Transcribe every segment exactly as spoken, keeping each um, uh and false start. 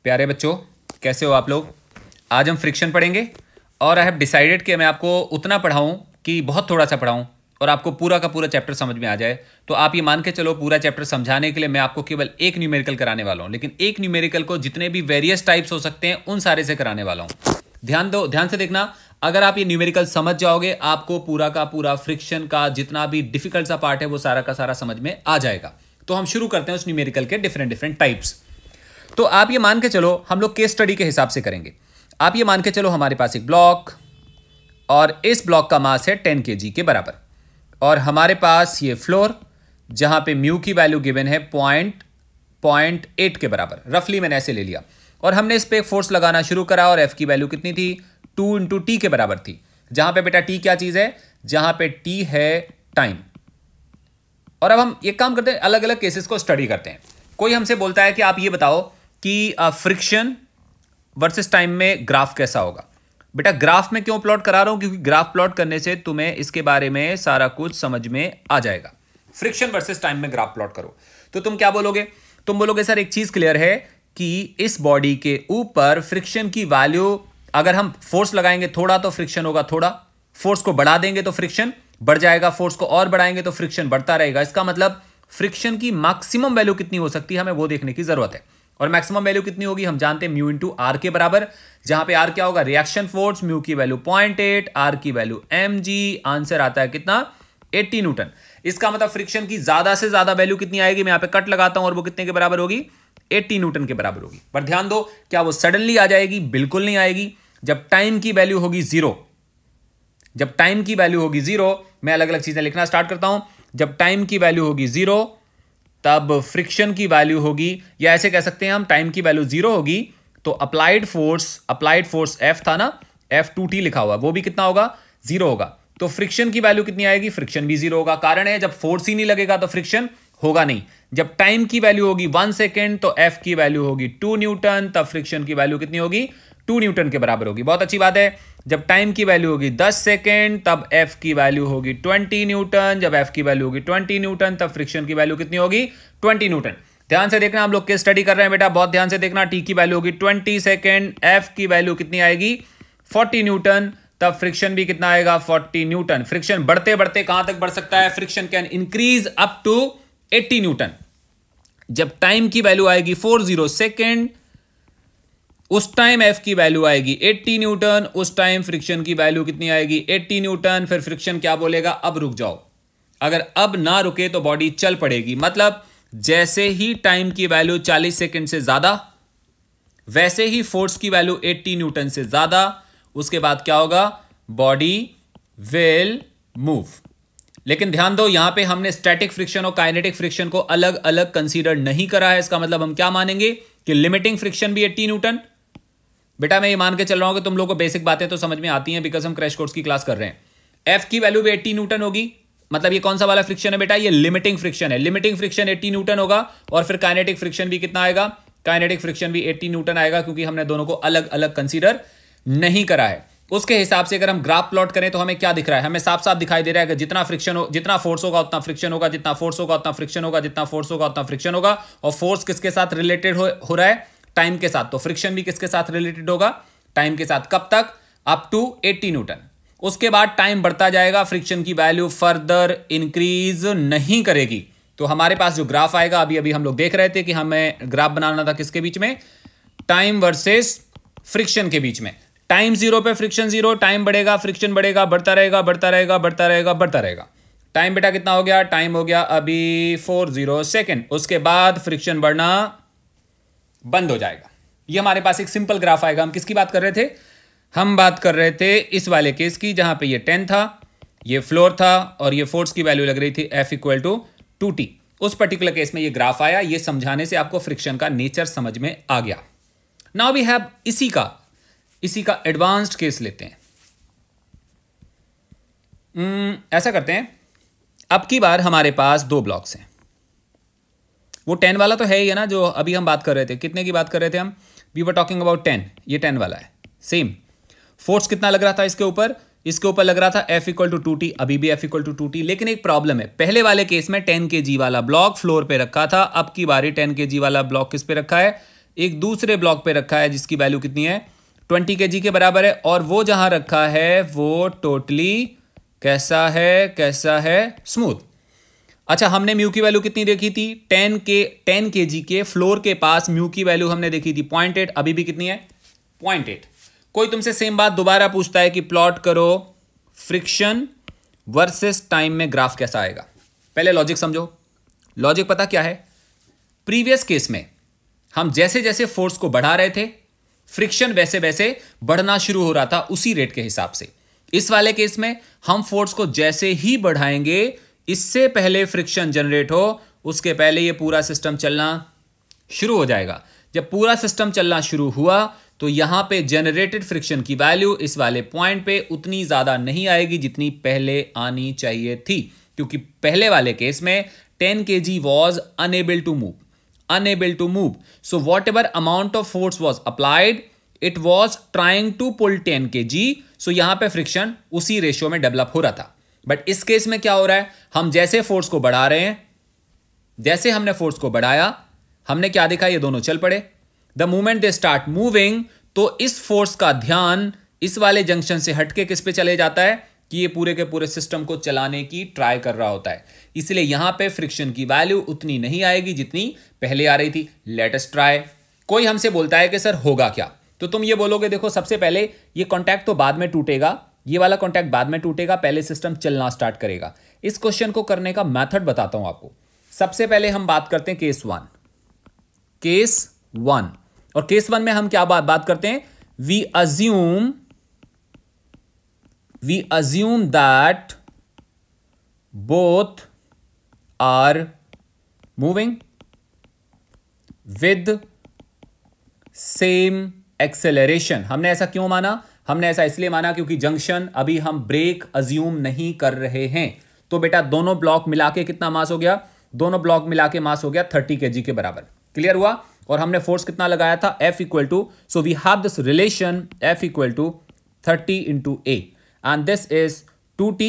प्यारे बच्चों, कैसे हो आप लोग। आज हम फ्रिक्शन पढ़ेंगे और आई हैव डिसाइडेड कि मैं आपको उतना पढ़ाऊं कि बहुत थोड़ा सा पढ़ाऊं और आपको पूरा का पूरा चैप्टर समझ में आ जाए। तो आप ये मान के चलो, पूरा चैप्टर समझाने के लिए मैं आपको केवल एक न्यूमेरिकल कराने वाला हूं, लेकिन एक न्यूमेरिकल को जितने भी वेरियस टाइप्स हो सकते हैं उन सारे से कराने वाला हूं। ध्यान दो, ध्यान से देखना। अगर आप ये न्यूमेरिकल समझ जाओगे, आपको पूरा का पूरा फ्रिक्शन का जितना भी डिफिकल्ट सा पार्ट है वो सारा का सारा समझ में आ जाएगा। तो हम शुरू करते हैं उस न्यूमेरिकल के डिफरेंट डिफरेंट टाइप्स। तो आप ये मान के चलो, हम लोग केस स्टडी के हिसाब से करेंगे। आप ये मान के चलो, हमारे पास एक ब्लॉक और इस ब्लॉक का मास है टेन केजी के बराबर, और हमारे पास ये फ्लोर जहां पे म्यू की वैल्यू गिवन है पॉइंट पॉइंट एट के बराबर, रफली मैंने ऐसे ले लिया, और हमने इस पे फोर्स लगाना शुरू करा और एफ की वैल्यू कितनी थी, टू इंटू टी के बराबर थी। जहां पे बेटा टी क्या चीज है, जहां पे टी है टाइम। और अब हम एक काम करते हैं, अलग अलग केसेस को स्टडी करते हैं। कोई हमसे बोलता है कि आप ये बताओ कि फ्रिक्शन वर्सेस टाइम में ग्राफ कैसा होगा। बेटा ग्राफ में क्यों प्लॉट करा रहा हूं, क्योंकि ग्राफ प्लॉट करने से तुम्हें इसके बारे में सारा कुछ समझ में आ जाएगा। फ्रिक्शन वर्सेस टाइम में ग्राफ प्लॉट करो तो तुम क्या बोलोगे, तुम बोलोगे सर एक चीज क्लियर है कि इस बॉडी के ऊपर फ्रिक्शन की वैल्यू, अगर हम फोर्स लगाएंगे थोड़ा तो फ्रिक्शन होगा थोड़ा, फोर्स को बढ़ा देंगे तो फ्रिक्शन बढ़ जाएगा, फोर्स को और बढ़ाएंगे तो फ्रिक्शन बढ़ता रहेगा। इसका मतलब फ्रिक्शन की मैक्सिमम वैल्यू कितनी हो सकती है, हमें वो देखने की जरूरत है। और मैक्सिमम वैल्यू कितनी होगी, हम जानते हैं म्यू इंटू आर के बराबर, जहां पे आर क्या होगा, रिएक्शन फोर्स। म्यू की वैल्यू पॉइंट एट, आर की वैल्यू एम जी, आंसर आता है कितना, अस्सी न्यूटन। इसका मतलब फ्रिक्शन की ज्यादा से ज्यादा वैल्यू कितनी आएगी, मैं यहां पे कट लगाता हूं, और वो कितने के बराबर होगी, अस्सी न्यूटन के बराबर होगी। पर ध्यान दो, क्या वो सडनली आ जाएगी, बिल्कुल नहीं आएगी। जब टाइम की वैल्यू होगी जीरो, जब टाइम की वैल्यू होगी जीरो, मैं अलग अलग चीजें लिखना स्टार्ट करता हूं। जब टाइम की वैल्यू होगी जीरो, तब फ्रिक्शन की वैल्यू होगी, या ऐसे कह सकते हैं हम, टाइम की वैल्यू जीरो होगी तो applied force, applied force F था ना, एफ टू टी लिखा हुआ, वो भी कितना होगा, जीरो होगा। तो फ्रिक्शन की वैल्यू कितनी आएगी, फ्रिक्शन भी जीरो होगा। कारण है, जब फोर्स ही नहीं लगेगा तो फ्रिक्शन होगा नहीं। जब टाइम की वैल्यू होगी वन सेकेंड तो एफ की वैल्यू होगी टू न्यूटन, तब फ्रिक्शन की वैल्यू कितनी होगी, टू न्यूटन के बराबर होगी। बहुत अच्छी बात है। जब टाइम की वैल्यू होगी दस सेकेंड तब एफ की वैल्यू होगी ट्वेंटी न्यूटन, जब एफ की वैल्यू होगी ट्वेंटी न्यूटन तब फ्रिक्शन की वैल्यू कितनी होगी, ट्वेंटी न्यूटन। ध्यान से देखना, हम लोग केस स्टडी कर रहे हैं बेटा, बहुत ध्यान से देखना। टी की वैल्यू होगी ट्वेंटी सेकेंड, एफ की वैल्यू कितनी आएगी, फोर्टी न्यूटन, तब फ्रिक्शन भी कितना आएगा, फोर्टी न्यूटन। फ्रिक्शन बढ़ते बढ़ते कहां तक बढ़ सकता है, friction can increase up to eighty newton. जब टाइम की वैल्यू आएगी फोर जीरो सेकेंड, उस टाइम एफ की वैल्यू आएगी अस्सी न्यूटन, उस टाइम फ्रिक्शन की वैल्यू कितनी आएगी, अस्सी न्यूटन। फिर फ्रिक्शन क्या बोलेगा, अब रुक जाओ। अगर अब ना रुके तो बॉडी चल पड़ेगी। मतलब जैसे ही टाइम की वैल्यू चालीस सेकंड से ज्यादा, वैसे ही फोर्स की वैल्यू अस्सी न्यूटन से ज्यादा, उसके बाद क्या होगा, बॉडी विल मूव। लेकिन ध्यान दो, यहां पे हमने स्टैटिक फ्रिक्शन और काइनेटिक फ्रिक्शन को अलग अलग कंसीडर नहीं करा है। इसका मतलब हम क्या मानेंगे कि लिमिटिंग फ्रिक्शन भी अस्सी न्यूटन। बेटा मैं ये मान के चल रहा हूं कि तुम लोगों को बेसिक बातें तो समझ में आती हैं, बिकॉज हम क्रैश कोर्स की क्लास कर रहे हैं। एफ की वैल्यू भी अस्सी न्यूटन होगी, मतलब ये कौन सा वाला फ्रिक्शन है बेटा, ये लिमिटिंग फ्रिक्शन है। लिमिटिंग फ्रिक्शन अस्सी न्यूटन होगा, और फिर काइनेटिक फ्रिक्शन भी कितना आएगा, काइनेटिक फ्रिक्शन भी अस्सी न्यूटन आएगा, क्योंकि हमने दोनों को अलग अलग कंसीडर नहीं करा है। उसके हिसाब से अगर हम ग्राफ प्लॉट करें तो हमें क्या दिख रहा है, हमें साफ साफ दिखाई दे रहा है कि जितना फ्रिक्शन हो, जितना फोर्स होगा उतना फ्रिक्शन होगा, जितना फोर्स होगा उतना फ्रिक्शन होगा, जितना फोर्स होगा उतना फ्रिक्शन होगा। और फोर्स किसके साथ रिलेटेड हो, हो रहा है, टाइम के साथ। तो फ्रिक्शन भी किसके साथ रिलेटेड होगा, टाइम के साथ। कब तक, अप टू अस्सी न्यूटन। उसके बाद टाइम बढ़ता जाएगा, फ्रिक्शन की वैल्यू फर्दर इंक्रीज नहीं करेगी। तो हमारे पास जो ग्राफ आएगा, अभी अभी हम लोग देख रहे थे कि हमें ग्राफ बनाना था किसके बीच में, टाइम वर्सेस फ्रिक्शन के बीच में। टाइम जीरो पे फ्रिक्शन जीरो, टाइम बढ़ेगा फ्रिक्शन बढ़ेगा, बढ़ता रहेगा बढ़ता रहेगा बढ़ता रहेगा बढ़ता रहेगा। टाइम बेटा कितना हो गया, टाइम हो गया अभी फोर जीरो सेकेंड। उसके बाद फ्रिक्शन बढ़ना बंद हो जाएगा। ये हमारे पास एक सिंपल ग्राफ आएगा। हम किसकी बात कर रहे थे, हम बात कर रहे थे इस वाले केस की, जहां पे ये टेन था, ये फ्लोर था, और ये फोर्स की वैल्यू लग रही थी F equal to two T. उस पर्टिकुलर केस में ये ग्राफ आया। ये समझाने से आपको फ्रिक्शन का नेचर समझ में आ गया। नाउ वी हैव इसी का इसी का एडवांस्ड केस लेते हैं। hmm, ऐसा करते हैं, अब की बार हमारे पास दो ब्लॉक्स हैं। वो टेन वाला तो है ही है ना, जो अभी हम बात कर रहे थे। कितने की बात कर रहे थे हम, we were talking about ten. ये टेन वाला है। सेम फोर्स कितना लग रहा था इसके ऊपर, इसके ऊपर लग रहा था F equal to two T, अभी भी F equal to two T. लेकिन एक प्रॉब्लम है, पहले वाले केस में टेन के जी वाला ब्लॉक फ्लोर पे रखा था, अब की बारी टेन के जी वाला ब्लॉक किस पे रखा है, एक दूसरे ब्लॉक पे रखा है जिसकी वैल्यू कितनी है, ट्वेंटी के जी के बराबर है, और वो जहां रखा है वो टोटली कैसा है, कैसा है, स्मूथ। अच्छा, हमने म्यू की वैल्यू कितनी देखी थी, टेन के टेन के जी के फ्लोर के पास म्यू की वैल्यू हमने देखी थी पॉइंट एट, अभी भी कितनी है, पॉइंट एट। कोई तुमसे सेम बात दोबारा पूछता है कि प्लॉट करो फ्रिक्शन वर्सेस टाइम में ग्राफ कैसा आएगा। पहले लॉजिक समझो। लॉजिक पता क्या है, प्रीवियस केस में हम जैसे जैसे फोर्स को बढ़ा रहे थे फ्रिक्शन वैसे वैसे बढ़ना शुरू हो रहा था उसी रेट के हिसाब से। इस वाले केस में हम फोर्स को जैसे ही बढ़ाएंगे, इससे पहले फ्रिक्शन जनरेट हो उसके पहले ये पूरा सिस्टम चलना शुरू हो जाएगा। जब पूरा सिस्टम चलना शुरू हुआ तो यहां पे जनरेटेड फ्रिक्शन की वैल्यू इस वाले पॉइंट पे उतनी ज्यादा नहीं आएगी जितनी पहले आनी चाहिए थी, क्योंकि पहले वाले केस में ten K G was unable to move unable to move. So whatever amount of force was applied, it was trying to pull ten K G. So यहां पे फ्रिक्शन उसी रेशियो में डेवलप हो रहा था। बट इस case में क्या हो रहा है, हम जैसे फोर्स को बढ़ा रहे हैं, जैसे हमने फोर्स को बढ़ाया, हमने क्या देखा, ये दोनों चल पड़े। The moment they start moving, तो इस फोर्स का ध्यान इस वाले जंक्शन से हटके किस पे चले जाता है कि ये पूरे के पूरे सिस्टम को चलाने की ट्राई कर रहा होता है। इसलिए यहां पे फ्रिक्शन की वैल्यू उतनी नहीं आएगी जितनी पहले आ रही थी। Let us try. कोई हमसे बोलता है कि सर होगा क्या, तो तुम ये बोलोगे देखो सबसे पहले ये कॉन्टैक्ट तो बाद में टूटेगा, ये वाला कॉन्टैक्ट बाद में टूटेगा, पहले सिस्टम चलना स्टार्ट करेगा। इस क्वेश्चन को करने का मेथड बताता हूं आपको। सबसे पहले हम बात करते हैं केस वन। केस वन और केस वन में हम क्या बात बात करते हैं, we assume we assume that both are moving with same acceleration। हमने ऐसा क्यों माना, हमने ऐसा इसलिए माना क्योंकि जंक्शन अभी हम ब्रेक अज्यूम नहीं कर रहे हैं। तो बेटा दोनों ब्लॉक मिला के कितना मास हो गया, दोनों ब्लॉक मिला के मास हो गया थर्टी के जी के बराबर। क्लियर हुआ। और हमने फोर्स कितना लगाया था, F equal to, so we have this relation F equal to thirty into A, and this is two T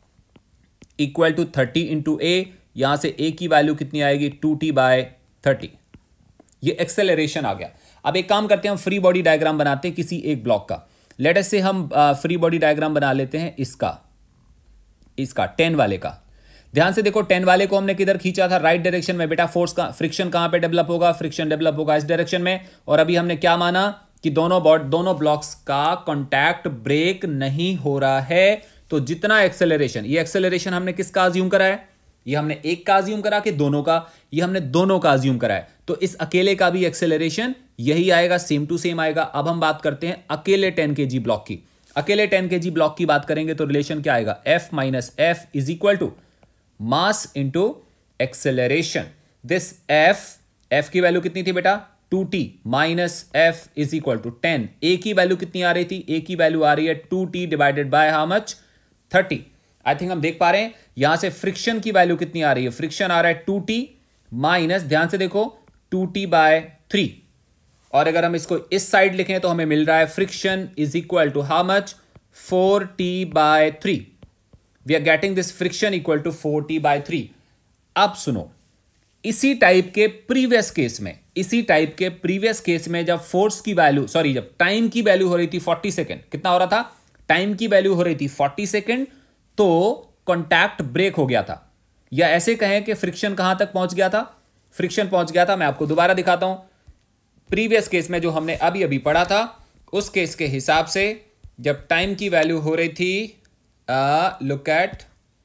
equal to thirty into a। यहां से a की वैल्यू कितनी आएगी, टू टी by थर्टी। ये acceleration आ गया। अब एक काम करते हैं, हम फ्री बॉडी डायग्राम बनाते हैं किसी एक ब्लॉक का। लेट अस से हम फ्री बॉडी डायग्राम बना लेते हैं इसका इसका टेन वाले का। ध्यान से देखो, टेन वाले को हमने किधर खींचा था, राइट डायरेक्शन में। बेटा फोर्स का फ्रिक्शन कहां पे डेवलप होगा, फ्रिक्शन डेवलप होगा इस डायरेक्शन में। और अभी हमने क्या माना कि दोनों बॉड दोनों ब्लॉक्स का कांटेक्ट ब्रेक नहीं हो रहा है। तो जितना एक्सेलरेशन, ये एक्सेलरेशन हमने किसका अज्यूम करा है, ये हमने एक का अज्यूम करा कि दोनों का, ये हमने दोनों का अज्यूम करा है। तो इस अकेले का भी एक्सेलरेशन यही आएगा, सेम टू सेम आएगा। अब हम बात करते हैं अकेले टेन के जी ब्लॉक की। अकेले टेन के जी ब्लॉक की बात करेंगे तो रिलेशन क्या आएगा, F minus F is equal to mass into acceleration. This F, F की वैल्यू कितनी थी बेटा, two T minus F is equal to ten. A की वैल्यू कितनी आ रही थी, ए की वैल्यू आ रही है two T divided by how much, thirty. I think हम देख पा रहे हैं यहां से फ्रिक्शन की वैल्यू कितनी आ रही है, फ्रिक्शन आ रहा है टू टी माइनस, ध्यान से देखो, टू टी बाय थ्री। और अगर हम इसको इस साइड लिखें तो हमें मिल रहा है friction is equal to how much, four T by three. We are getting this friction equal to four T by three. अब सुनो, इसी टाइप के प्रीवियस केस में इसी टाइप के प्रीवियस केस में जब फोर्स की वैल्यू सॉरी जब टाइम की वैल्यू हो रही थी फोर्टी सेकेंड, कितना हो रहा था, टाइम की वैल्यू हो रही थी फोर्टी सेकेंड, तो कॉन्टैक्ट ब्रेक हो गया था। या ऐसे कहें कि फ्रिक्शन कहां तक पहुंच गया था, फ्रिक्शन पहुंच गया था, मैं आपको दोबारा दिखाता हूं। प्रीवियस केस में जो हमने अभी अभी पढ़ा था उस केस के हिसाब से जब टाइम की वैल्यू हो रही थी, look at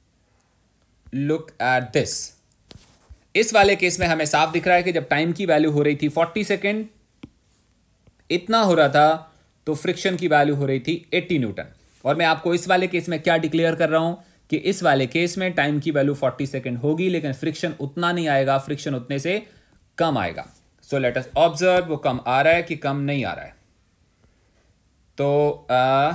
look at this. इस वाले केस में हमें साफ दिख रहा है कि जब टाइम की वैल्यू हो रही थी फोर्टी सेकेंड, इतना हो रहा था, तो फ्रिक्शन की वैल्यू हो रही थी एटी न्यूटन। और मैं आपको इस वाले केस में क्या डिक्लेयर कर रहा हूं कि इस वाले केस में टाइम की वैल्यू फोर्टी सेकेंड होगी, लेकिन फ्रिक्शन उतना नहीं आएगा, फ्रिक्शन उतने से कम आएगा। सो लेट अस ऑब्जर्व, वो कम आ रहा है कि कम नहीं आ रहा है। तो आ,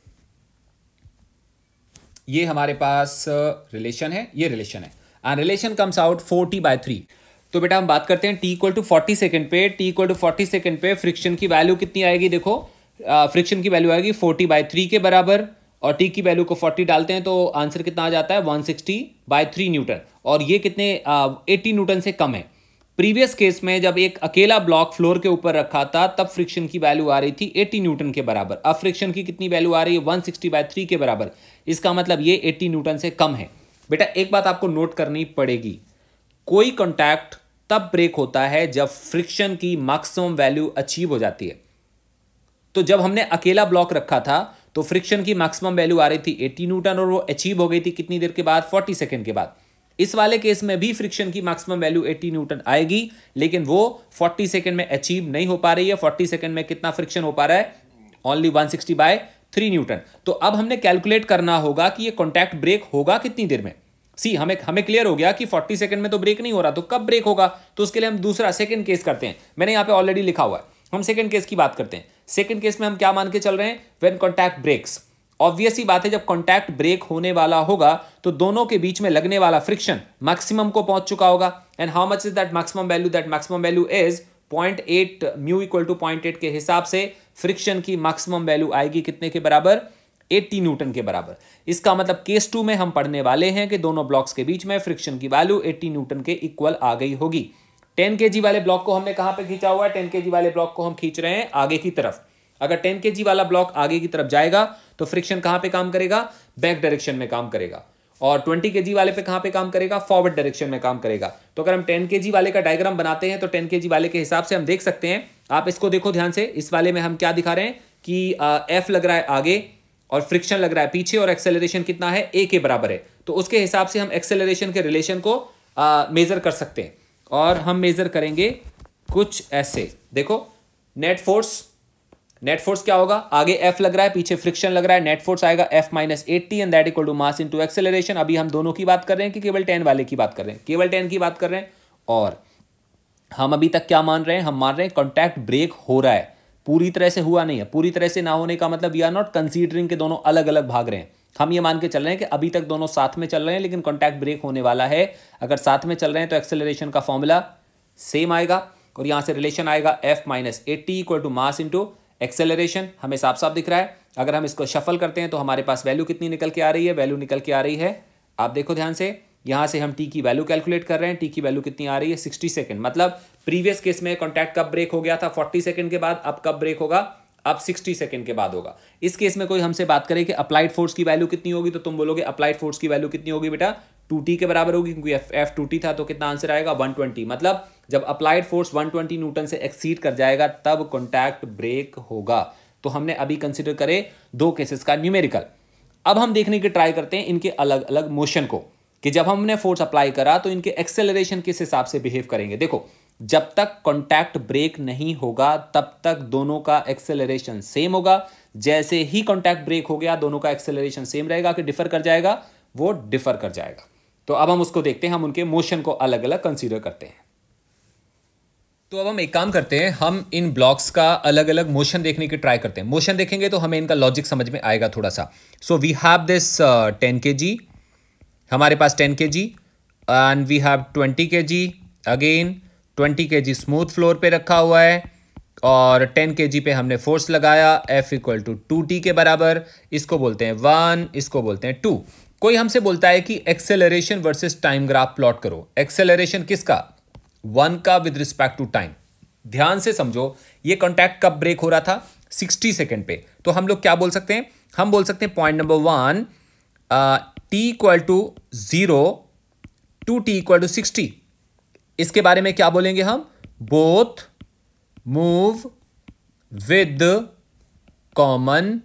ये हमारे पास रिलेशन है, ये रिलेशन है, and relation comes out four T by three. तो बेटा हम बात करते हैं T equal to forty second पे, T equal to forty second पे फ्रिक्शन की वैल्यू कितनी आएगी, देखो फ्रिक्शन की वैल्यू आएगी फोर्टी बाय थ्री के बराबर, और टी की वैल्यू को फोर्टी डालते हैं तो आंसर कितना आ जाता है, one sixty by three newton. और ये कितने एटी न्यूटन से कम है। प्रीवियस केस में जब एक अकेला ब्लॉक फ्लोर के ऊपर रखा था तब फ्रिक्शन की वैल्यू आ रही थी अस्सी न्यूटन के बराबर। अब फ्रिक्शन की कितनी वैल्यू आ रही है, एक सौ साठ बाय थ्री के बराबर। इसका मतलब ये अस्सी न्यूटन से कम है। बेटा एक बात आपको नोट करनी पड़ेगी, कोई कॉन्टैक्ट तब ब्रेक होता है जब फ्रिक्शन की मैक्सिमम वैल्यू अचीव हो जाती है। तो जब हमने अकेला ब्लॉक रखा था तो फ्रिक्शन की मैक्सिमम वैल्यू आ रही थी अस्सी न्यूटन और वो अचीव हो गई थी कितनी देर के बाद, चालीस सेकंड के बाद। इस वाले केस में भी फ्रिक्शन की मैक्सिमम वैल्यू अस्सी न्यूटन आएगी, लेकिन वो चालीस सेकंड में अचीव नहीं हो पा रही है। चालीस सेकंड में कितना फ्रिक्शन हो पा रहा है, ओनली एक सौ साठ बाय थ्री न्यूटन। तो अब हमने कैलकुलेट करना होगा कि ये कॉन्टैक्ट ब्रेक होगा कितनी देर में। सी हमें हमें क्लियर हो गया कि चालीस सेकंड में तो ब्रेक नहीं हो रहा, तो कब ब्रेक होगा। तो उसके लिए हम दूसरा सेकंड केस करते हैं। मैंने यहां पे ऑलरेडी लिखा हुआ है, हम सेकंड केस की बात करते हैं। सेकंड केस में हम क्या मान के चल रहे हैं, व्हेन कॉन्टैक्ट ब्रेक्स। ऑब्वियस ही बात है, जब कॉन्टैक्ट ब्रेक होने वाला होगा तो दोनों के बीच में लगने वाला फ्रिक्शन मैक्सिमम को पहुंच चुका होगा। And how much is that maximum value, that maximum value is point eight, mu equal to point eight के हिसाब से फ्रिक्शन की मैक्सिमम वैल्यू आएगी कितने के बराबर, अस्सी न्यूटन के बराबर। इसका मतलब केस टू में हम पढ़ने वाले हैं कि दोनों ब्लॉक्स के बीच में फ्रिक्शन की वैल्यू अस्सी न्यूटन के इक्वल आ गई होगी। टेन केजी वाले ब्लॉक को हमने कहां पे खींचा हुआ है, टेन केजी वाले ब्लॉक को हम खींच रहे हैं आगे की तरफ। अगर टेन केजी वाला ब्लॉक आगे की तरफ जाएगा तो फ्रिक्शन कहां पे काम करेगा, बैक डायरेक्शन में काम करेगा। और ट्वेंटी केजी वाले पे कहां पे काम करेगा, फॉरवर्ड डायरेक्शन में काम करेगा। तो अगर हम टेन केजी वाले का डायग्राम बनाते हैं तो टेन केजी वाले के हिसाब से हम देख सकते हैं, आप इसको देखो ध्यान से। इस वाले में हम क्या दिखा रहे हैं कि एफ लग रहा है आगे और फ्रिक्शन लग रहा है पीछे और एक्सेलरेशन कितना है, ए के बराबर है। तो उसके हिसाब से हम एक्सेलरेशन के रिलेशन को मेजर कर सकते हैं। और हम मेजर करेंगे कुछ ऐसे, देखो नेट फोर्स, नेट फोर्स क्या होगा, आगे एफ लग रहा है पीछे फ्रिक्शन लग रहा है, नेट फोर्स आएगा F minus eighty and that equal to mass into acceleration. अभी हम दोनों की बात कर रहे हैं कि केवल टेन वाले की बात कर रहे हैं, केवल टेन की बात कर रहे हैं। और हम अभी तक क्या मान रहे हैं, हम मान रहे हैं कॉन्टैक्ट ब्रेक हो रहा है, पूरी तरह से हुआ नहीं है। पूरी तरह से ना होने का मतलब वी आर नॉट कंसीडरिंग के दोनों अलग अलग भाग रहे हैं। हम ये मान के चल रहे हैं कि अभी तक दोनों साथ में चल रहे हैं लेकिन कॉन्टैक्ट ब्रेक होने वाला है। अगर साथ में चल रहे हैं तो एक्सेलरेशन का फॉर्मूला सेम आएगा और यहां से रिलेशन आएगा F minus eighty equal to mass into acceleration. हमें साफ साफ दिख रहा है। अगर हम इसको शफल करते हैं तो हमारे पास वैल्यू कितनी निकल के आ रही है, वैल्यू निकल के आ रही है, आप देखो ध्यान से, यहां से हम टी की वैल्यू कैलकुलेट कर रहे हैं। टी की वैल्यू कितनी आ रही है, सिक्सटी सेकंड। मतलब प्रीवियस केस में कॉन्टैक्ट कब ब्रेक हो गया था, फोर्टी सेकंड के बाद। अब कब ब्रेक होगा, अब सिक्सटी सेकंड के बाद होगा। इस केस में कोई हमसे बात करे कि अप्लाइड फोर्स की वैल्यू कितनी होगी, तो तुम बोलोगे अप्लाइड फोर्स की वैल्यू कितनी होगी बेटा, टू टी के बराबर होगी, क्योंकि एफ एफ टू टी था। तो कितना आंसर आएगा, वन ट्वेंटी। मतलब जब applied force one twenty newton से एक्सीड कर जाएगा तब कॉन्टैक्ट ब्रेक होगा। तो हमने अभी कंसिडर करे दो केसेस का न्यूमेरिकल। अब हम देखने की ट्राई करते हैं इनके अलग अलग मोशन को, कि जब हमने फोर्स अप्लाई करा तो इनके एक्सेलरेशन किस हिसाब से बिहेव करेंगे। देखो, जब तक कॉन्टैक्ट ब्रेक नहीं होगा तब तक दोनों का एक्सेलरेशन सेम होगा। जैसे ही कॉन्टैक्ट ब्रेक हो गया दोनों का एक्सेलरेशन सेम रहेगा कि डिफर कर जाएगा, वो डिफर कर जाएगा। तो अब हम उसको देखते हैं, हम उनके मोशन को अलग अलग कंसीडर करते हैं। तो अब हम एक काम करते हैं, हम इन ब्लॉक्स का अलग अलग मोशन देखने की ट्राई करते हैं। मोशन देखेंगे तो हमें इनका लॉजिक समझ में आएगा थोड़ा सा। So we have this ten K G, हमारे पास ten K G and we have twenty K G, again twenty K ji smooth floor पे रखा हुआ है और टेन के जी पे हमने फोर्स लगाया F equal to two T के बराबर। इसको बोलते हैं वन, इसको बोलते हैं टू। कोई हमसे बोलता है कि acceleration versus time graph plot करो। एक्सेलरेशन किसका, वन का विद रिस्पेक्ट टू टाइम। ध्यान से समझो, ये कॉन्टैक्ट कब ब्रेक हो रहा था, सिक्सटी सेकेंड पे। तो हम लोग क्या बोल सकते हैं, हम बोल सकते हैं point number one, T equal to zero to T equal to sixty. इसके बारे में क्या बोलेंगे हम, both move with common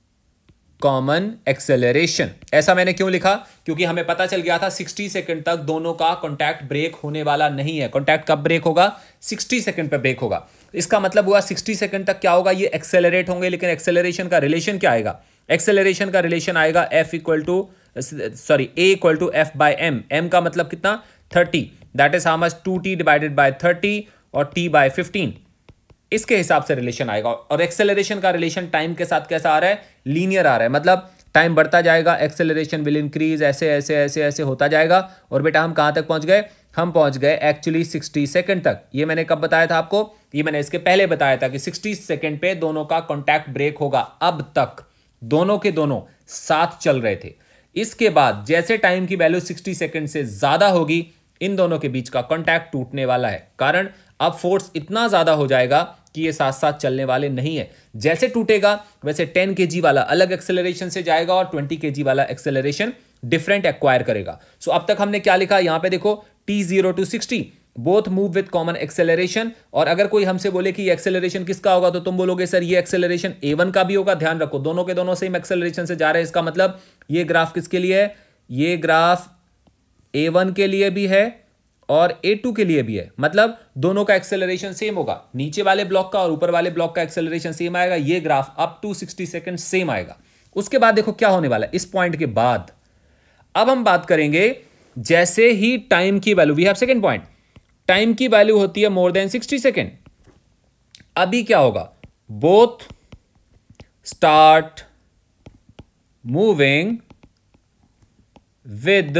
common acceleration. ऐसा मैंने क्यों लिखा, क्योंकि हमें पता चल गया था सिक्सटी सेकंड तक दोनों का कॉन्टैक्ट ब्रेक होने वाला नहीं है। कॉन्टैक्ट कब ब्रेक होगा, सिक्सटी सेकंड पे ब्रेक होगा। इसका मतलब हुआ सिक्सटी सेकंड तक क्या होगा, ये एक्सेलरेट होंगे, लेकिन एक्सेलरेशन का रिलेशन क्या आएगा, एक्सेलरेशन का रिलेशन आएगा F equal to sorry A equal to F by M. M का मतलब कितना, thirty, that is how much, two T divided by thirty और टी बाय फिफ्टीन। इसके हिसाब से रिलेशन आएगा। और एक्सेलरेशन का रिलेशन टाइम के साथ कैसा आ रहा है, लीनियर आ रहा है। मतलब टाइम बढ़ता जाएगा, एक्सेलरेशन विल इंक्रीज, ऐसे ऐसे ऐसे ऐसे होता जाएगा। और बेटा हम कहां तक पहुंच गए, हम पहुंच गए एक्चुअली सिक्सटी सेकंड तक। ये मैंने कब बताया था आपको, ये मैंने इसके पहले बताया था कि सिक्सटी सेकंड पे दोनों का कॉन्टैक्ट ब्रेक होगा। अब तक दोनों के दोनों साथ चल रहे थे। इसके बाद जैसे टाइम की वैल्यू सिक्सटी सेकंड से ज्यादा होगी, इन दोनों के बीच का कॉन्टैक्ट टूटने वाला है, कारण अब फोर्स इतना ज्यादा हो जाएगा कि ये साथ साथ चलने वाले नहीं है। जैसे टूटेगा वैसे टेन केजी वाला अलग एक्सेलरेशन से जाएगा और ट्वेंटी केजी वाला एक्सेलरेशन डिफरेंट एक्वायर करेगा। सो so, अब तक हमने क्या लिखा यहां पे देखो, T zero to sixty both move with common acceleration. और अगर कोई हमसे बोले कि ये एक्सेलरेशन किसका होगा तो तुम बोलोगे सर ये एक्सेलरेशन ए वन का भी होगा। ध्यान रखो दोनों के दोनों सेम एक्सेलरेशन से जा रहे हैं, इसका मतलब ये ग्राफ किसके लिए है, ये ग्राफ ए वन के लिए भी है और ए टू के लिए भी है, मतलब दोनों का एक्सेलरेशन सेम होगा। नीचे वाले ब्लॉक का और ऊपर वाले ब्लॉक का एक्सेलरेशन सेम आएगा। ये graph up to sixty second same आएगा। उसके बाद देखो क्या होने वाला है इस पॉइंट के बाद। अब हम बात करेंगे जैसे ही टाइम की value, we have second point, time की वैल्यू होती है मोर देन सिक्सटी सेकेंड। अभी क्या होगा, both start moving with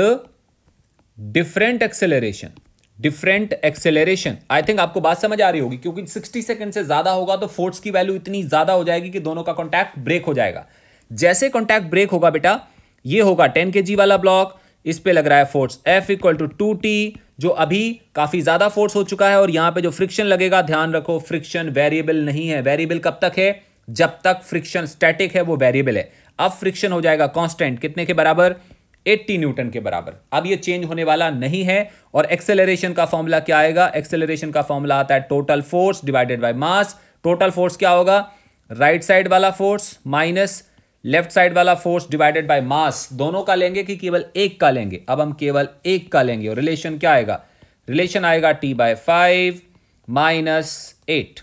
different acceleration, different acceleration. I think आपको बात समझ आ रही होगी, क्योंकि सिक्सटी सेकेंड से ज्यादा होगा तो फोर्स की वैल्यू इतनी ज्यादा हो जाएगी कि दोनों का कॉन्टैक्ट ब्रेक हो जाएगा। जैसे कॉन्टैक्ट ब्रेक होगा बेटा, ये होगा टेन के जी वाला ब्लॉक, इस पे लग रहा है force F equal to two T, जो अभी काफी ज्यादा फोर्स हो चुका है। और यहां पे जो फ्रिक्शन लगेगा, ध्यान रखो फ्रिक्शन वेरिएबल नहीं है। वेरिएबल कब तक है, जब तक फ्रिक्शन स्टैटिक है वो वेरिएबल है। अब फ्रिक्शन हो जाएगा कांस्टेंट, कितने के बराबर, अस्सी न्यूटन के बराबर। अब ये चेंज होने वाला नहीं है। और एक्सेलरेशन का फॉर्मूला क्या आएगा, एक्सेलरेशन का फॉर्मूला आता है total force divided by mass. Total force क्या होगा, राइट साइड वाला फोर्स माइनस लेफ्ट साइड वाला फोर्स डिवाइडेड बाय मास। दोनों का लेंगे कि केवल एक का लेंगे, अब हम केवल एक का लेंगे। और रिलेशन क्या आएगा, रिलेशन आएगा T by five minus eight.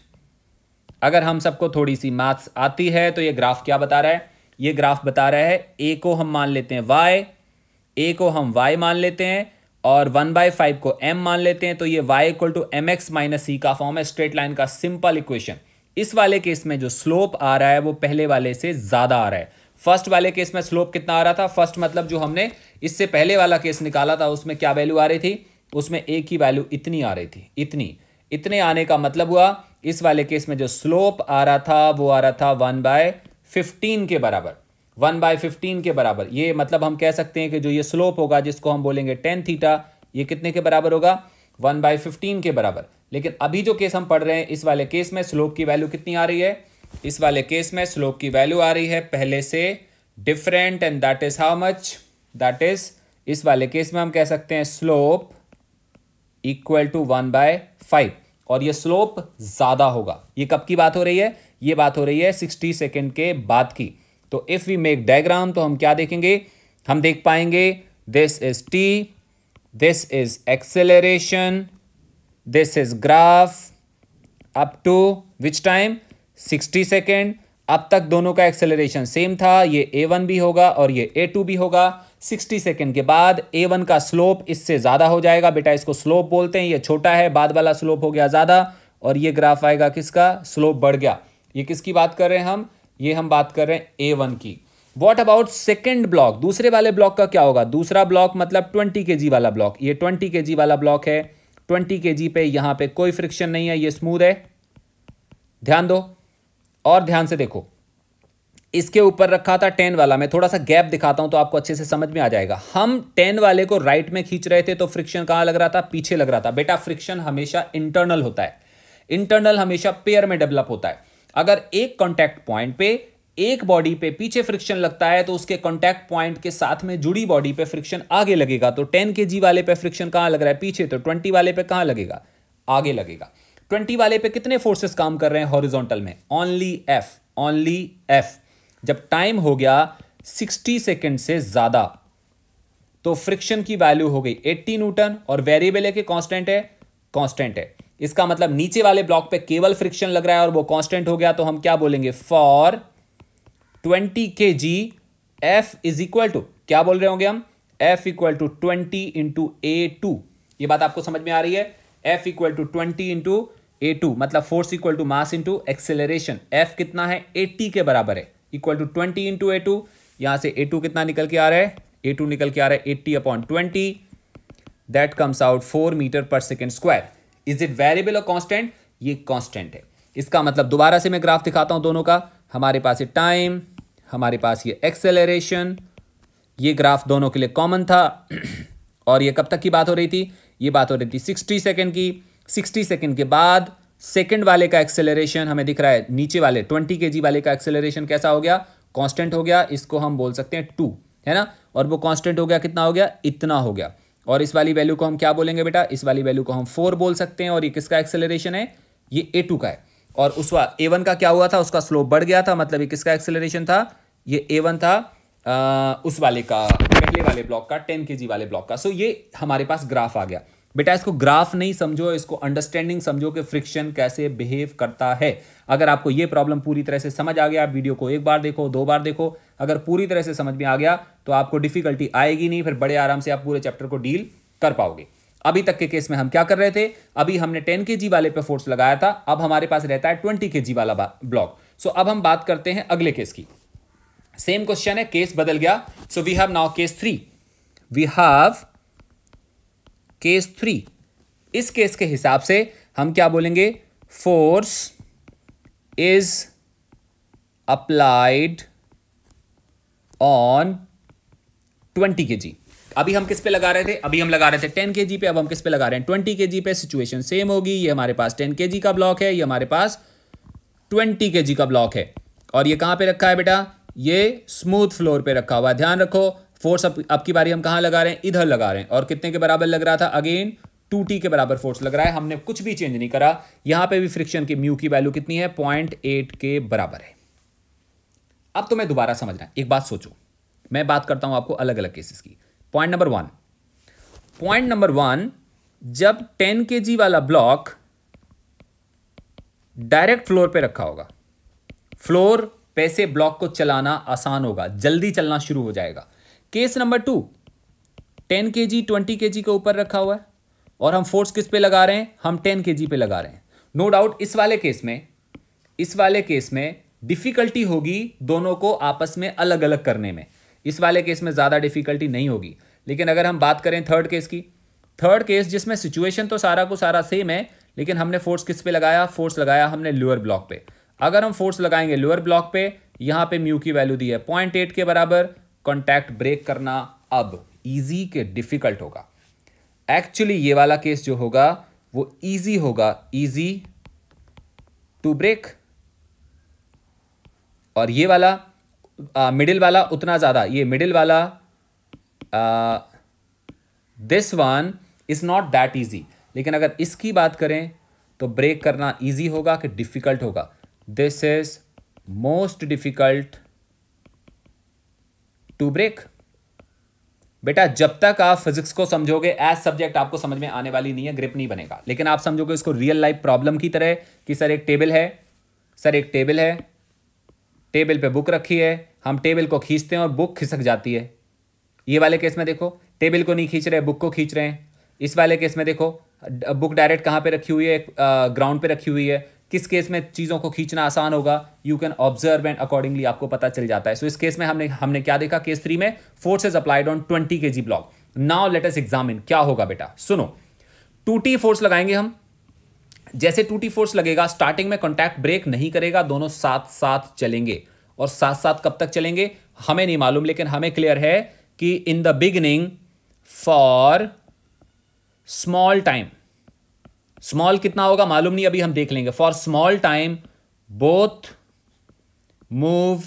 अगर हम सबको थोड़ी सी मैथ्स आती है तो ये ग्राफ क्या बता रहा है, ये ग्राफ बता रहा है ए को हम मान लेते हैं y, ए को हम y मान लेते हैं और वन बाय फाइव को m मान लेते हैं। तो ये y equal to M X minus C का फॉर्म है, स्ट्रेट लाइन का सिंपल इक्वेशन। इस वाले केस में जो स्लोप आ रहा है वो पहले वाले से ज्यादा आ रहा है। फर्स्ट वाले केस में स्लोप कितना आ रहा था, फर्स्ट मतलब जो हमने इससे पहले वाला केस निकाला था उसमें क्या वैल्यू आ रही थी, उसमें एक की वैल्यू इतनी आ रही थी, इतनी। इतने आने का मतलब हुआ इस वाले केस में जो स्लोप आ रहा था वो आ रहा था वन बाय फिफ्टीन के बराबर, वन बाय फिफ्टीन के बराबर। ये मतलब हम कह सकते हैं कि जो ये स्लोप होगा जिसको हम बोलेंगे टेन थीटा, ये कितने के बराबर होगा, वन बाय फिफ्टीन के बराबर। लेकिन अभी जो केस हम पढ़ रहे हैं इस वाले केस में स्लोप की वैल्यू कितनी आ रही है, इस वाले केस में स्लोप की वैल्यू आ रही है पहले से different, and that is how much, that is, इस वाले केस में हम कह सकते हैं slope equal to one by five. और ये स्लोप ज्यादा होगा। ये कब की बात हो रही है, ये बात हो रही है सिक्सटी सेकेंड के बाद की। तो इफ वी मेक डायग्राम तो हम क्या देखेंगे, हम देख पाएंगे this is T, this is acceleration, this is graph up to which time, sixty second. अब तक दोनों का एक्सेलरेशन सेम था, ये ए वन भी होगा और ये ए टू भी होगा। सिक्सटी सेकेंड के बाद ए वन का स्लोप इससे ज्यादा हो जाएगा, बेटा इसको स्लोप बोलते हैं, ये छोटा है, बाद वाला स्लोप हो गया ज्यादा, और ये ग्राफ आएगा किसका, स्लोप बढ़ गया। ये किसकी बात कर रहे हैं हम, ये हम बात कर रहे हैं ए वन की। व्हाट अबाउट सेकंड ब्लॉक, दूसरे वाले ब्लॉक का क्या होगा, दूसरा ब्लॉक मतलब ट्वेंटी के जी वाला ब्लॉक। ये ट्वेंटी के जी वाला ब्लॉक है, ट्वेंटी के जी पे यहां पे कोई फ्रिक्शन नहीं है, ये स्मूथ है, ध्यान दो और ध्यान से देखो। इसके ऊपर रखा था टेन वाला, मैं थोड़ा सा गैप दिखाता हूं तो आपको अच्छे से समझ में आ जाएगा। हम टेन वाले को राइट में खींच रहे थे तो फ्रिक्शन कहां लग रहा था, पीछे लग रहा था। बेटा फ्रिक्शन हमेशा इंटरनल होता है, इंटरनल हमेशा पेयर में डेवलप होता है। अगर एक कॉन्टैक्ट पॉइंट पे एक बॉडी पे पीछे फ्रिक्शन लगता है तो उसके कॉन्टैक्ट पॉइंट के साथ में जुड़ी बॉडी पे फ्रिक्शन आगे लगेगा। तो टेन के जी वाले पे फ्रिक्शन कहां लग रहा है, पीछे, तो ट्वेंटी वाले पे कहां लगेगा, आगे लगेगा। ट्वेंटी वाले पे कितने फोर्सेस काम कर रहे हैं हॉरिजॉन्टल में, ओनली एफ, ओनली एफ। जब टाइम हो गया सिक्सटी सेकेंड से ज्यादा तो फ्रिक्शन की वैल्यू हो गई एट्टी न्यूटन, और वेरिएबल है कि कांस्टेंट है, कांस्टेंट है। इसका मतलब नीचे वाले ब्लॉक पे केवल फ्रिक्शन लग रहा है और वो कांस्टेंट हो गया, तो हम क्या बोलेंगे, for twenty K G F is equal to, क्या बोल रहे होंगे हम, F equal to twenty into A two. ये बात आपको समझ में आ रही है, F equal to twenty into A two, मतलब force equal to mass into acceleration. F कितना है, एट्टी के बराबर है, equal to twenty into A two. यहां से ए टू कितना निकल के आ रहा है, ए टू निकल के आ रहा है eighty upon twenty, that comes out four metre पर second square. Is it variable और कांस्टेंट, ये कांस्टेंट है। इसका मतलब दोबारा से मैं ग्राफ दिखाता हूं दोनों का, हमारे पास ये टाइम, हमारे पास ये एक्सेलरेशन, ये ग्राफ दोनों के लिए कॉमन था। और ये कब तक की बात हो रही थी, ये बात हो रही थी सिक्सटी सेकेंड की। सिक्सटी सेकेंड के बाद सेकेंड वाले का एक्सेलरेशन हमें दिख रहा है, नीचे वाले ट्वेंटी के जी वाले का एक्सेलरेशन कैसा हो गया, कांस्टेंट हो गया, इसको हम बोल सकते हैं टू, है ना। और वो कांस्टेंट हो गया, कितना हो गया, इतना हो गया। और इस वाली वैल्यू को हम क्या बोलेंगे बेटा, इस वाली वैल्यू को हम फोर बोल सकते हैं। और ये किसका एक्सेलरेशन है, ये ए टू का है। और उस ए वन का क्या हुआ था, उसका स्लोप बढ़ गया था, मतलब ये किसका एक्सेलरेशन था, ये ए वन था आ, उस वाले का, पहले वाले ब्लॉक का, टेन के जी वाले ब्लॉक का। सो ये हमारे पास ग्राफ आ गया। बेटा इसको ग्राफ नहीं समझो, इसको अंडरस्टैंडिंग समझो कि फ्रिक्शन कैसे बिहेव करता है। अगर आपको ये प्रॉब्लम पूरी तरह से समझ आ गया, आप वीडियो को एक बार देखो, दो बार देखो, अगर पूरी तरह से समझ में आ गया तो आपको डिफिकल्टी आएगी नहीं, फिर बड़े आराम से आप पूरे चैप्टर को डील कर पाओगे। अभी तक के केस में हम क्या कर रहे थे, अभी हमने टेन के जी वाले पे फोर्स लगाया था, अब हमारे पास रहता है ट्वेंटी के जी वाला ब्लॉक। सो अब हम बात करते हैं अगले केस की। सेम क्वेश्चन है, केस बदल गया। So we have now case three, we have case three. इस केस के हिसाब से हम क्या बोलेंगे, force is applied on twenty K G. अभी हम किस पे लगा रहे थे, अभी हम लगा रहे थे टेन के जी पे, अब हम किस पे लगा रहे हैं, ट्वेंटी के जी पे। सिचुएशन सेम होगी, ये हमारे पास टेन के जी का ब्लॉक है, ये हमारे पास ट्वेंटी के जी का ब्लॉक है। और ये कहां पे रखा है बेटा, ये स्मूथ फ्लोर पे रखा हुआ है। ध्यान रखो, फोर्स अब अब की बारी हम कहां लगा रहे हैं, इधर लगा रहे हैं। और कितने के बराबर लग रहा था, अगेन टू टी के बराबर फोर्स लग रहा है। हमने कुछ भी चेंज नहीं करा। यहां पे भी फ्रिक्शन की म्यू की वैल्यू कितनी है, पॉइंट एट के बराबर है। अब तुम्हें दोबारा समझना है, एक बात सोचो, मैं बात करता हूं आपको अलग अलग केसेस की। Point number one, point number one, जब टेन के जी वाला ब्लॉक डायरेक्ट फ्लोर पे रखा होगा, फ्लोर पे से ब्लॉक को चलाना आसान होगा, जल्दी चलना शुरू हो जाएगा। Case number two, ten K G twenty K जी के ऊपर रखा हुआ है और हम फोर्स किस पे लगा रहे हैं, हम टेन के जी पे लगा रहे हैं। नो डाउट इस वाले केस में इस वाले केस में डिफिकल्टी होगी दोनों को आपस में अलग अलग करने में। इस वाले केस में ज्यादा डिफिकल्टी नहीं होगी। लेकिन अगर हम बात करें थर्ड केस की, थर्ड केस जिसमें सिचुएशन तो सारा को सारा सेम है, लेकिन हमने फोर्स किस पे लगाया, फोर्स लगाया हमने लोअर ब्लॉक पे। अगर हम फोर्स लगाएंगे लोअर ब्लॉक पे, यहां पे म्यू की वैल्यू दी है पॉइंट एट के बराबर, कॉन्टैक्ट ब्रेक करना अब इजी के डिफिकल्ट होगा। एक्चुअली ये वाला केस जो होगा वो इजी होगा, इजी टू ब्रेक। और ये वाला मिडिल वाला उतना ज्यादा, ये मिडिल वाला this one is not that easy. लेकिन अगर इसकी बात करें तो ब्रेक करना इजी होगा कि डिफिकल्ट होगा, this is most difficult to break. बेटा जब तक आप फिजिक्स को समझोगे एज सब्जेक्ट आपको समझ में आने वाली नहीं है, ग्रिप नहीं बनेगा। लेकिन आप समझोगे इसको रियल लाइफ प्रॉब्लम की तरह कि सर एक टेबल है, सर एक टेबल है, टेबल पे बुक रखी है, हम टेबल को खींचते हैं और बुक खिसक जाती है। ये वाले केस में देखो टेबल को नहीं खींच रहे, बुक को खींच रहे हैं। इस वाले केस में देखो बुक डायरेक्ट कहाँ पे रखी हुई है, ग्राउंड पे रखी हुई है। किस केस में चीज़ों को खींचना आसान होगा, you can observe and accordingly आपको पता चल जाता है। सो so, इस केस में हमने हमने क्या देखा, केस थ्री में force is applied on twenty K G block. Now let us examine क्या होगा। बेटा सुनो, टू टी फोर्स लगाएंगे हम। जैसे टू टी फोर्स लगेगा, स्टार्टिंग में कॉन्टैक्ट ब्रेक नहीं करेगा, दोनों साथ साथ चलेंगे। और साथ साथ कब तक चलेंगे हमें नहीं मालूम, लेकिन हमें क्लियर है कि in the beginning for small time, small कितना होगा मालूम नहीं, अभी हम देख लेंगे। For small time both move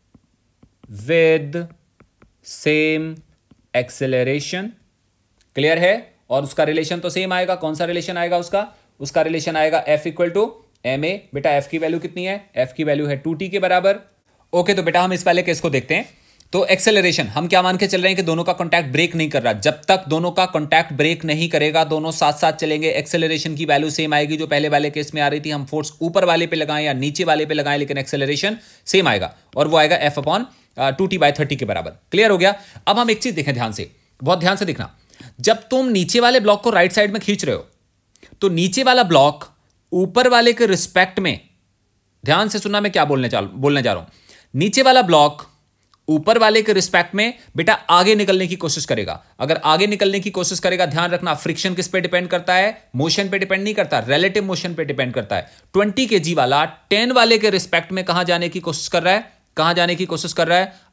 with same acceleration. Clear है? और उसका रिलेशन तो सेम आएगा। कौन सा रिलेशन आएगा उसका? उसका रिलेशन आएगा F equal to M A. बेटा एफ की वैल्यू कितनी है? एफ की वैल्यू है टू टी के बराबर। ओके, तो बेटा हम इस वाले केस को देखते हैं। तो एक्सेलरेशन हम क्या मान के चल रहे हैं कि दोनों का कॉन्टैक्ट ब्रेक नहीं कर रहा। जब तक दोनों का कॉन्टैक्ट ब्रेक नहीं करेगा, दोनों साथ साथ चलेंगे, एक्सेलरेशन की वैल्यू सेम आएगी जो पहले वाले केस में आ रही थी। हम फोर्स ऊपर वाले पे लगाएं या नीचे वाले पे लगाएं, लेकिन एक्सेलरेशन सेम आएगा और वो आएगा F upon two T by thirty के बराबर। क्लियर हो गया? अब हम एक चीज देखें ध्यान से, बहुत ध्यान से देखना। जब तुम नीचे वाले ब्लॉक को राइट साइड में खींच रहे हो तो नीचे वाला ब्लॉक ऊपर वाले के रिस्पेक्ट में, ध्यान से सुनना मैं क्या बोलने चाल बोलने जा रहा हूं। नीचे वाला ब्लॉक ऊपर वाले के रिस्पेक्ट में बेटा आगे निकलने की कोशिश करेगा। अगर आगे निकलने की कोशिश करेगा, ध्यान रखना फ्रिक्शन किस पे डिपेंड करता है? मोशन पे डिपेंड नहीं करता, रिलेटिव मोशन पे डिपेंड करता है। ट्वेंटी केजी वाला टेन वाले के रिस्पेक्ट में कहां जाने की कोशिश कर रहा है? कहां जाने की कोशिश कर रहा है?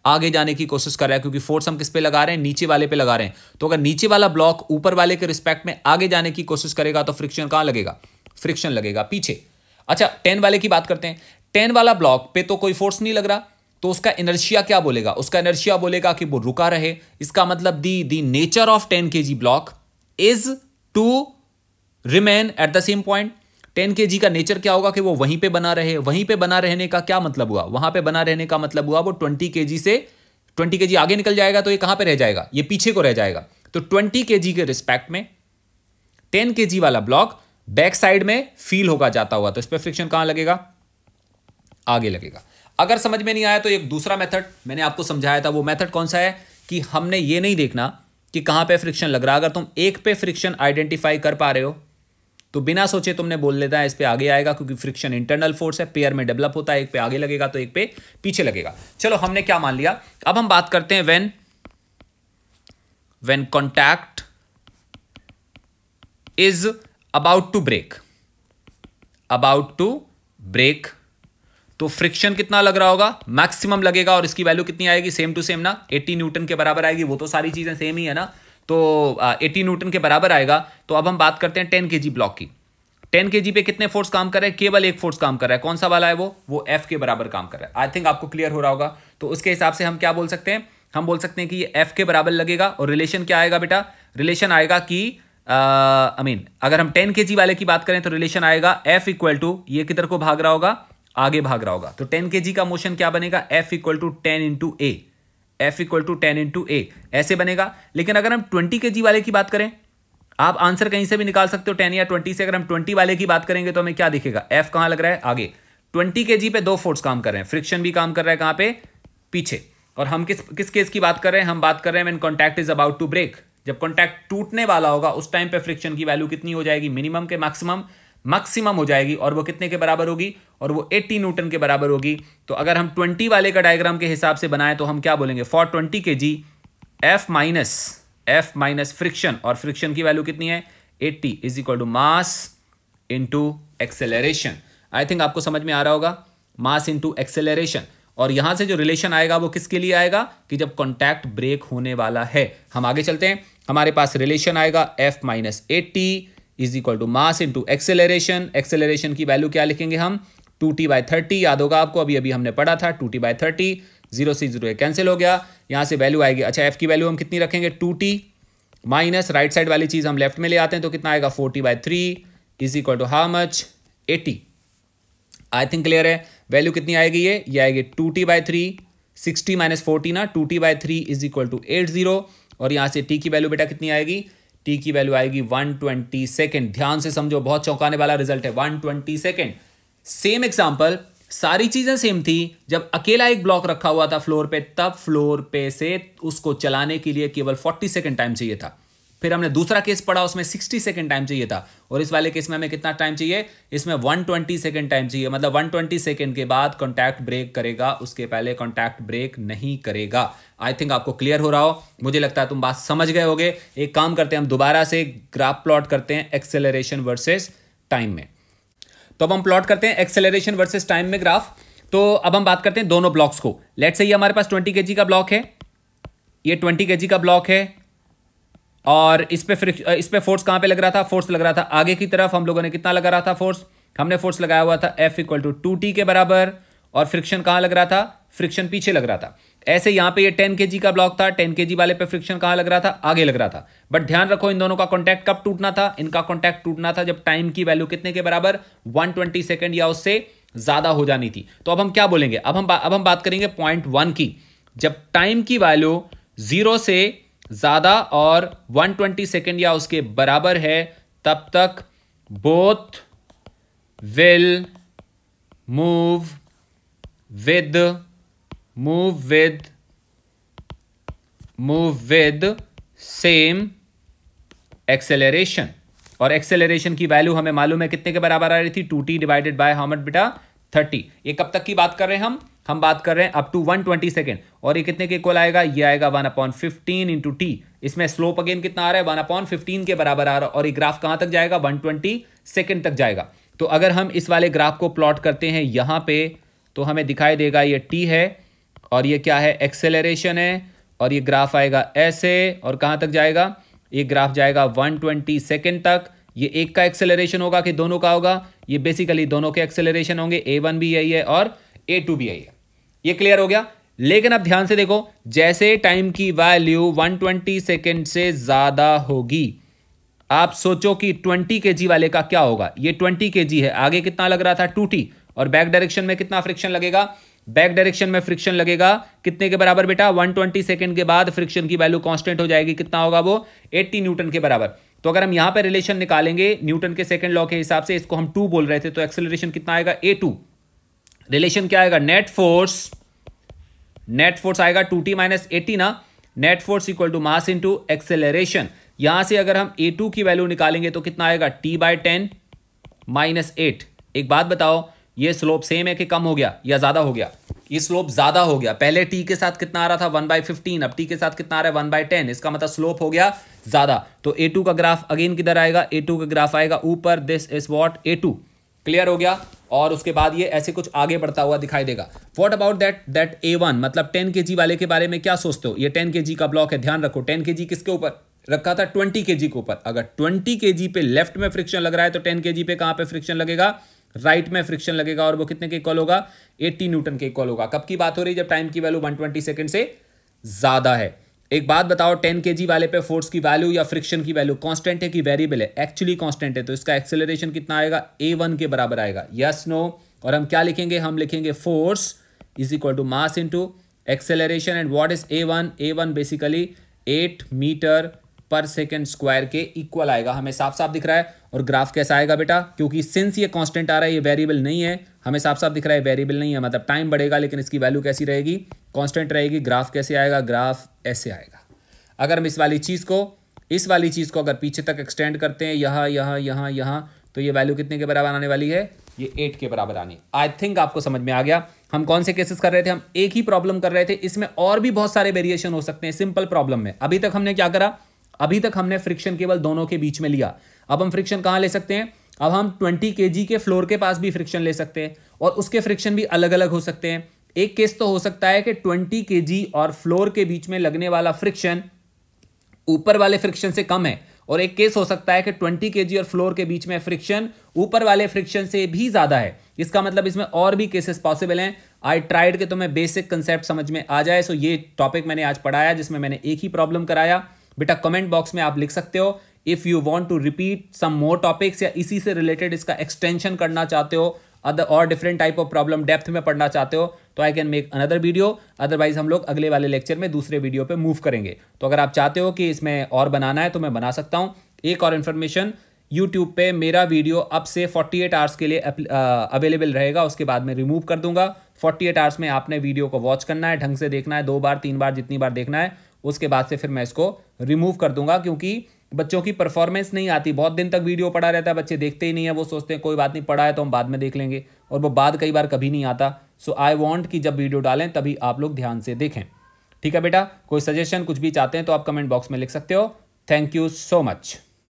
आगे जाने की कोशिश कर रहा है, क्योंकि फोर्स हम किस पे लगा रहे हैं, नीचे वाले पे लगा रहे हैं। तो अगर नीचे वाला ब्लॉक ऊपर वाले के रिस्पेक्ट में आगे जाने की कोशिश करेगा तो फ्रिक्शन कहां लगेगा, फ्रिक्शन लगेगा पीछे। अच्छा, टेन वाले की बात करते हैं। टेन वाला ब्लॉक पे तो कोई फोर्स नहीं लग रहा, तो उसका इनर्शिया क्या बोलेगा, उसका इनर्शिया बोलेगा कि वो रुका रहे। इसका मतलब the the nature of ten KG block is to remain at the same point. Ten KG का नेचर क्या होगा कि वो वहीं पे बना रहे। वहीं पे बना रहने का क्या मतलब हुआ, वहां पे बना रहने का मतलब हुआ वो ट्वेंटी केजी से ट्वेंटी केजी आगे निकल जाएगा तो ये कहां पे रह जाएगा, ये पीछे को रह जाएगा। तो ट्वेंटी केजी के रिस्पेक्ट में टेन केजी वाला ब्लॉक बैक साइड में फील होगा जाता हुआ, तो इस पर फ्रिक्शन कहां लगेगा, आगे लगेगा। अगर समझ में नहीं आया तो एक दूसरा मेथड मैंने आपको समझाया था। वो मेथड कौन सा है कि हमने ये नहीं देखना कि कहां पे फ्रिक्शन लग रहा। अगर तुम एक पे फ्रिक्शन आइडेंटिफाई कर पा रहे हो तो बिना सोचे तुमने बोल देता है इस पे आगे आएगा, क्योंकि फ्रिक्शन इंटरनल फोर्स है, पेयर में डेवलप होता है, एक पे आगे लगेगा तो एक पे पीछे लगेगा। चलो हमने क्या मान लिया। अब हम बात करते हैं when when contact is about to break, about to break तो फ्रिक्शन कितना लग रहा होगा, मैक्सिमम लगेगा। और इसकी वैल्यू कितनी आएगी, सेम टू सेम ना, अस्सी न्यूटन के बराबर आएगी। वो तो सारी चीजें सेम ही है ना, तो अस्सी न्यूटन के बराबर आएगा। तो अब हम बात करते हैं टेन केजी ब्लॉक की। टेन केजी पे कितने फोर्स काम कर रहे हैं, केवल एक फोर्स काम कर रहा है। कौन सा वाला है वो वो एफ के बराबर काम कर रहा है। आई थिंक आपको क्लियर हो रहा होगा। तो उसके हिसाब से हम क्या बोल सकते हैं, हम बोल सकते हैं कि ये एफ के बराबर लगेगा। और रिलेशन क्या आएगा बेटा, रिलेशन आएगा कि आई मीन अगर हम टेन केजी वाले की बात करें तो रिलेशन आएगा एफ इक्वल टू, ये किधर को भाग रहा होगा, आगे भाग रहा होगा। तो टेन केजी का मोशन क्या बनेगा, F equal to ten into A, F equal to ten into A ऐसे बनेगा। लेकिन अगर हम ट्वेंटी केजी वाले की बात करें, आप आंसर कहीं से भी निकाल सकते हो टेन या ट्वेंटी से। अगर हम ट्वेंटी वाले की बात करेंगे तो हमें क्या दिखेगा, एफ कहां लग रहा है, आगे। ट्वेंटी केजी पे दो फोर्स काम कर रहे हैं, फ्रिक्शन भी काम कर रहा है कहां पे, पीछे। और हम किस किस केस की बात कर रहे हैं, हम बात कर रहे हैं when contact is about to break. जब कॉन्टैक्ट टूटने वाला होगा उस टाइम पे फ्रिक्शन की वैल्यू कितनी हो जाएगी, मिनिमम के मैक्सिमम मैक्सिमम हो जाएगी। और वो कितने के बराबर होगी, और वो अस्सी न्यूटन के बराबर होगी। तो अगर हम ट्वेंटी वाले का डायग्राम के हिसाब से बनाएं तो हम क्या बोलेंगे, for twenty KG F minus F minus friction, और फ्रिक्शन की वैल्यू कितनी है, अस्सी is equal to mass into acceleration. I think आपको समझ में आ रहा होगा, मास इंटू एक्सेलरेशन। और यहां से जो रिलेशन आएगा वो किसके लिए आएगा, कि जब कॉन्टैक्ट ब्रेक होने वाला है। हम आगे चलते हैं, हमारे पास रिलेशन आएगा F minus eighty is equal to mass into acceleration. Acceleration की वैल्यू क्या लिखेंगे हम, टू टी बाई थर्टी। याद होगा आपको, अभी अभी हमने पढ़ा था, two T by thirty. Zero से जीरो कैंसिल हो गया, यहां से वैल्यू आएगी। अच्छा, एफ की वैल्यू हम कितनी रखेंगे, two T minus right side वाली चीज हम लेफ्ट में ले आते हैं तो कितना आएगा, forty by three is equal to how much, eighty. I think clear है। वैल्यू कितनी आएगी, ये ये आएगी two T by three, sixty minus forty ना, two T by three is equal to eight zero. और यहां से टी की वैल्यू बेटा कितनी आएगी, टी की वैल्यू आएगी वन ट्वेंटी सेकेंड। ध्यान से समझो, बहुत चौंकाने वाला रिजल्ट है, one twenty second. Same example, सारी चीजें सेम थी। जब अकेला एक ब्लॉक रखा हुआ था फ्लोर पे, तब फ्लोर पे से उसको चलाने के लिए केवल फोर्टी सेकेंड टाइम चाहिए था। फिर हमने दूसरा केस पढ़ा, उसमें सिक्सटी सेकेंड टाइम चाहिए था। और इस वाले केस में हमें कितना टाइम चाहिए, इसमें वन ट्वेंटी सेकेंड टाइम चाहिए। मतलब वन ट्वेंटी सेकेंड के बाद कॉन्टैक्ट ब्रेक करेगा, उसके पहले कॉन्टैक्ट ब्रेक नहीं करेगा। आई थिंक आपको क्लियर हो रहा हो, मुझे लगता है तुम बात समझ गए होगे। एक काम करते हैं, हम दोबारा से ग्राफ प्लॉट करते हैं एक्सेलरेशन वर्सेस टाइम में। तो अब हम प्लॉट करते हैं एक्सेलरेशन वर्सेस टाइम में ग्राफ। तो अब हम बात करते हैं दोनों ब्लॉक्स को। लेट्स से ये हमारे पास ट्वेंटी केजी का ब्लॉक है, ये ट्वेंटी केजी का ब्लॉक है, और इस पे इस पे फोर्स कहां पे लग रहा था, फोर्स लग रहा था आगे की तरफ। हम लोगों ने कितना लगा रहा था फोर्स, हमने फोर्स लगाया हुआ था F equal to two T के बराबर। और फ्रिक्शन कहां लग रहा था, फ्रिक्शन पीछे लग रहा था। ऐसे यहां पे ये टेन केजी का ब्लॉक था, टेन केजी वाले पे फ्रिक्शन कहां लग रहा था, आगे लग रहा था। बट ध्यान रखो, इन दोनों का कॉन्टैक्ट कब टूटना था, इनका कॉन्टैक्ट टूटना था जब टाइम की वैल्यू कितने के बराबर, वन ट्वेंटी सेकेंड या उससे ज्यादा हो जानी थी। तो अब हम क्या बोलेंगे, अब हम अब हम बात करेंगे पॉइंट वन की। जब टाइम की वैल्यू जीरो से ज्यादा और वन ट्वेंटी सेकेंड या उसके बराबर है, तब तक both will move with move with move with same acceleration. और एक्सेलरेशन की वैल्यू हमें मालूम है कितने के बराबर आ रही थी, two T divided by how much बेटा, थर्टी। ये कब तक की बात कर रहे हैं हम हम बात कर रहे हैं up to one twenty second. और ये कितने के इक्वल आएगा, ये आएगा one upon fifteen into T. इसमें स्लोप अगेन कितना आ रहा है, वन अपॉन फिफ्टीन के बराबर आ रहा है। और ये ग्राफ कहां तक जाएगा, वन ट्वेंटी सेकेंड तक जाएगा। तो अगर हम इस वाले ग्राफ को प्लॉट करते हैं यहां पे, तो हमें दिखाई देगा ये टी है और ये क्या है, एक्सेलरेशन है, और ये ग्राफ आएगा ऐसे, और कहाँ तक जाएगा, ये ग्राफ जाएगा वन ट्वेंटी सेकेंड तक। ये एक का एक्सेलरेशन होगा कि दोनों का होगा, ये बेसिकली दोनों के एक्सेलरेशन होंगे, ए वन भी यही है और ए टू भी यही है। ये क्लियर हो गया। लेकिन अब ध्यान से देखो, जैसे टाइम की वैल्यू वन ट्वेंटी सेकेंड से ज्यादा होगी, आप सोचो कि ट्वेंटी केजी वाले का क्या होगा। ये ट्वेंटी केजी है, आगे कितना लग रहा था, टू टी, और बैक डायरेक्शन में कितना फ्रिक्शन लगेगा, बैक डायरेक्शन में फ्रिक्शन लगेगा कितने के बराबर बेटा, वन ट्वेंटी सेकेंड के बाद फ्रिक्शन की वैल्यू कांस्टेंट हो जाएगी, कितना होगा वो, अस्सी न्यूटन के बराबर। तो अगर हम यहां पे रिलेशन निकालेंगे न्यूटन के सेकंड लॉ के हिसाब से, इसको हम टू बोल रहे थे, तो एक्सेलरेशन कितना आएगा, ए टू। रिलेशन क्या आएगा, नेट फोर्स, नेट फोर्स आएगा टू टी माइनस एटी ना, net force equal to mass into acceleration. यहां से अगर हम ए टू की वैल्यू निकालेंगे तो कितना आएगा, T by ten minus eight. एक बात बताओ, ये स्लोप सेम है कि कम हो गया या ज्यादा हो गया, ये स्लोप ज्यादा हो गया। पहले टी के साथ कितना आ रहा था, वन बाई फिफ्टीन, अब टी के साथ कितना आ रहा है, वन बाई टेन। इसका मतलब स्लोप हो गया ज्यादा। तो ए टू का ग्राफ अगेन किधर आएगा, ए टू का ग्राफ आएगा ऊपर, this is what, A two. Clear हो गया। और उसके बाद ये ऐसे कुछ आगे बढ़ता हुआ दिखाई देगा। What about that that A one, मतलब टेन केजी वाले के बारे में क्या सोचते हो। ये टेन केजी का ब्लॉक है, ध्यान रखो, टेन केजी किसके ऊपर रखा था, ट्वेंटी केजी के ऊपर। अगर ट्वेंटी केजी पे लेफ्ट में फ्रिक्शन लग रहा है तो टेन केजी पे कहां पे फ्रिक्शन लगेगा, राइट में फ्रिक्शन लगेगा, और वो कितने के इक्वल होगा, अस्सी न्यूटन के इक्वल होगा। कब की बात हो रही है, जब टाइम की वैल्यू वन ट्वेंटी सेकंड से ज्यादा है। एक बात बताओ, टेन केजी वाले पे फोर्स की वैल्यू या फ्रिक्शन की वैल्यू कांस्टेंट है कि वेरिएबल है, एक्चुअली कांस्टेंट है, तो इसका एक्सेलरेशन कितना आएगा, ए वन के बराबर आएगा, यस नो। और हम क्या लिखेंगे, हम लिखेंगे force is equal to mass into acceleration. And what is A one, A one basically eight metre पर सेकेंड स्क्वायर के इक्वल आएगा। हमें साफ साफ दिख रहा है। और ग्राफ कैसा आएगा बेटा, क्योंकि सिंस ये कांस्टेंट आ रहा है, ये वेरिएबल नहीं है, हमें साफ साफ दिख रहा है वेरिएबल नहीं है, मतलब टाइम बढ़ेगा लेकिन इसकी वैल्यू कैसी रहेगी, कांस्टेंट रहेगी। ग्राफ कैसे आएगा, ग्राफ ऐसे आएगा। अगर हम इस वाली चीज़ को इस वाली चीज़ को अगर पीछे तक एक्सटेंड करते हैं, यहाँ यहाँ यहाँ यहाँ, तो ये वैल्यू कितने के बराबर आने वाली है, ये एट के बराबर आनी। आई थिंक आपको समझ में आ गया। हम कौन से केसेस कर रहे थे, हम एक ही प्रॉब्लम कर रहे थे, इसमें और भी बहुत सारे वेरिएशन हो सकते हैं सिंपल प्रॉब्लम में। अभी तक हमने क्या करा, अभी तक हमने फ्रिक्शन केवल दोनों के बीच में लिया। अब हम फ्रिक्शन कहां ले सकते हैं, अब हम ट्वेंटी केजी के फ्लोर के पास भी फ्रिक्शन ले सकते हैं, और उसके फ्रिक्शन भी अलग अलग हो सकते हैं। एक केस तो हो सकता है कि ट्वेंटी केजी और फ्लोर के बीच में लगने वाला फ्रिक्शन ऊपर वाले फ्रिक्शन से कम है, और एक केस हो सकता है कि ट्वेंटी केजी और फ्लोर के बीच में फ्रिक्शन ऊपर वाले फ्रिक्शन से भी ज्यादा है। इसका मतलब इसमें और भी केसेस पॉसिबल हैं। आई ट्राइड कि तुम्हें बेसिक कंसेप्ट समझ में आ जाए। सो ये टॉपिक मैंने आज पढ़ाया, जिसमें मैंने एक ही प्रॉब्लम कराया। बेटा कमेंट बॉक्स में आप लिख सकते हो if you want to repeat some more topics, या इसी से रिलेटेड इसका एक्सटेंशन करना चाहते हो, अदर और different type of problem depth में पढ़ना चाहते हो, तो I can make another video. Otherwise हम लोग अगले वाले लेक्चर में दूसरे वीडियो पे मूव करेंगे। तो अगर आप चाहते हो कि इसमें और बनाना है तो मैं बना सकता हूँ। एक और इन्फॉर्मेशन, यूट्यूब पे मेरा वीडियो अब से अड़तालीस आवर्स के लिए अवेलेबल रहेगा, उसके बाद मैं रिमूव कर दूंगा। अड़तालीस आवर्स में आपने वीडियो को वॉच करना है, ढंग से देखना है, दो बार तीन बार जितनी बार देखना है, उसके बाद से फिर मैं इसको रिमूव कर दूंगा, क्योंकि बच्चों की परफॉर्मेंस नहीं आती। बहुत दिन तक वीडियो पड़ा रहता है, बच्चे देखते ही नहीं है, वो सोचते हैं कोई बात नहीं, पढ़ा है तो हम बाद में देख लेंगे, और वो बाद कई बार कभी नहीं आता। सो आई वांट कि जब वीडियो डालें तभी आप लोग ध्यान से देखें। ठीक है बेटा, कोई सजेशन कुछ भी चाहते हैं तो आप कमेंट बॉक्स में लिख सकते हो। Thank you so much.